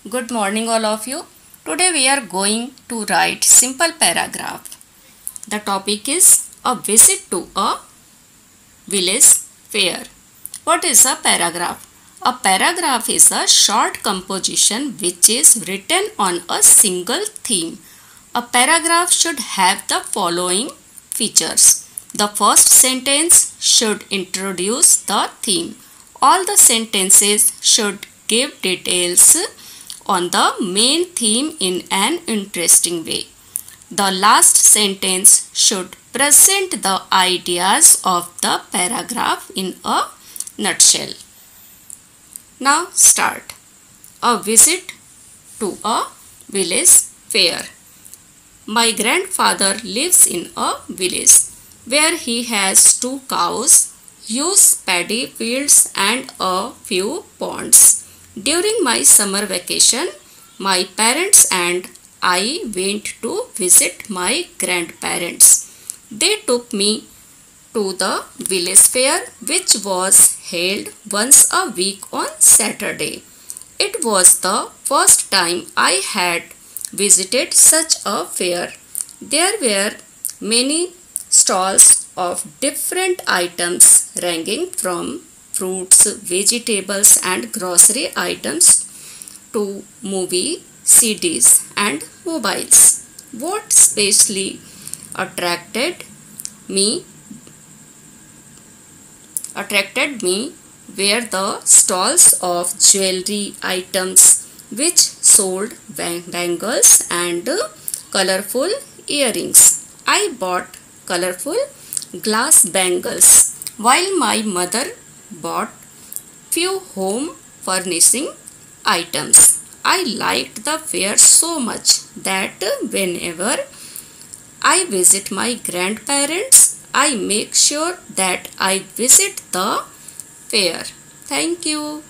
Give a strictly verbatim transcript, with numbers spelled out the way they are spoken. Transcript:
Good morning all of you. Today we are going to write simple paragraph. The topic is a visit to a village fair. What is a paragraph? A paragraph is a short composition which is written on a single theme. A paragraph should have the following features. The first sentence should introduce the theme. All the sentences should give details on the main theme in an interesting way. The last sentence should present the ideas of the paragraph in a nutshell. Now start. A visit to a village fair. My grandfather lives in a village where he has two cows, huge paddy fields and a few ponds. During my summer vacation, my parents and I went to visit my grandparents. They took me to the village fair, which was held once a week on Saturday. It was the first time I had visited such a fair. There were many stalls of different items ranging from fruits, vegetables and grocery items to movie C Ds and mobiles. What specially attracted me attracted me were the stalls of jewelry items which sold bangles and colorful earrings. I bought colorful glass bangles while my mother bought few home furnishing items. I liked the fair so much that whenever I visit my grandparents, I make sure that I visit the fair. Thank you.